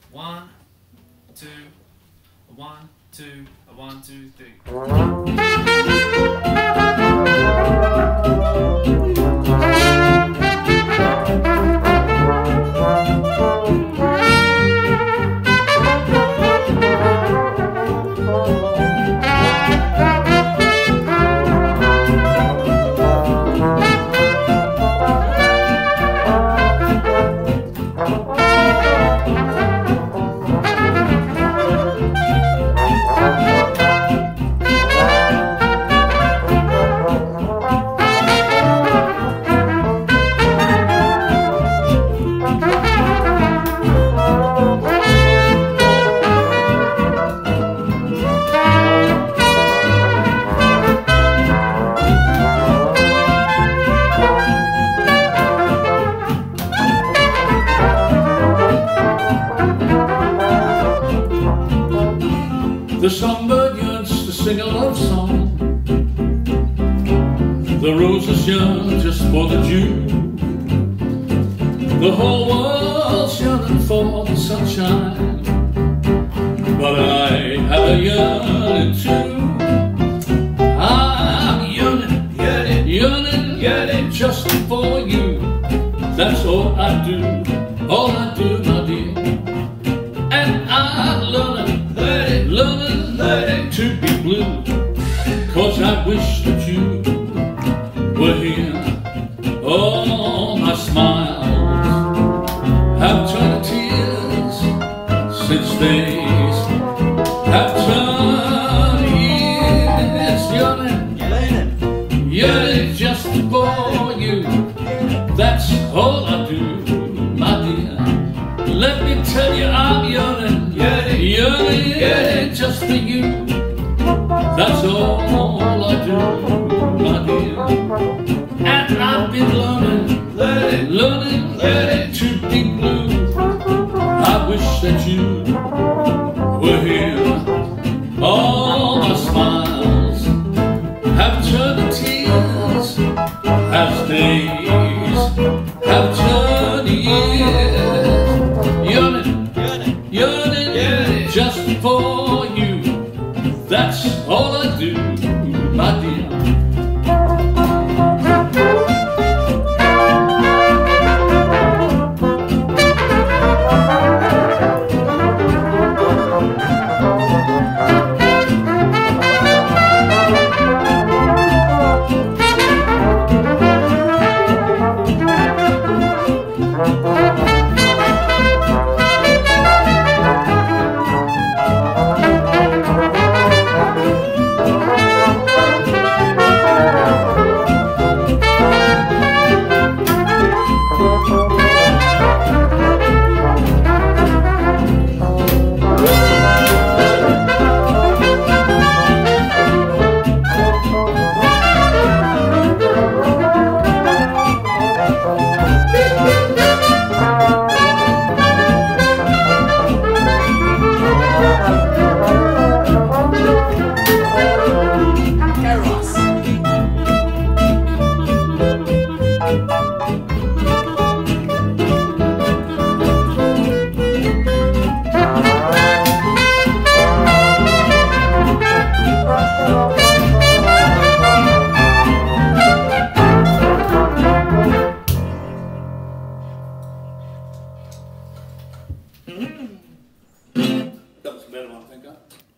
1, 2, 1, 2, 1, 2, 3. The songbird yearns to sing a love song. The roses yearn just for the dew. The whole world's yearning for the sunshine, but I have a yearning too. I'm yearning, yearning, yearning, yearning just for you. That's all I do, my dear. And I'm learning to be blue, 'cause I wish that you were here. All my smiles have turned to tears, since days have turned years. Yearning just for you. That's all I do, my dear. Let me tell you, I'm yearning, yearning just for you. That's all I do, my dear. And I've been learning to be blue. I wish that you were here. All my smiles have turned to tears, as days have turned to years. Yearning just for you. That's all I do, my dear. That was a better one, I think.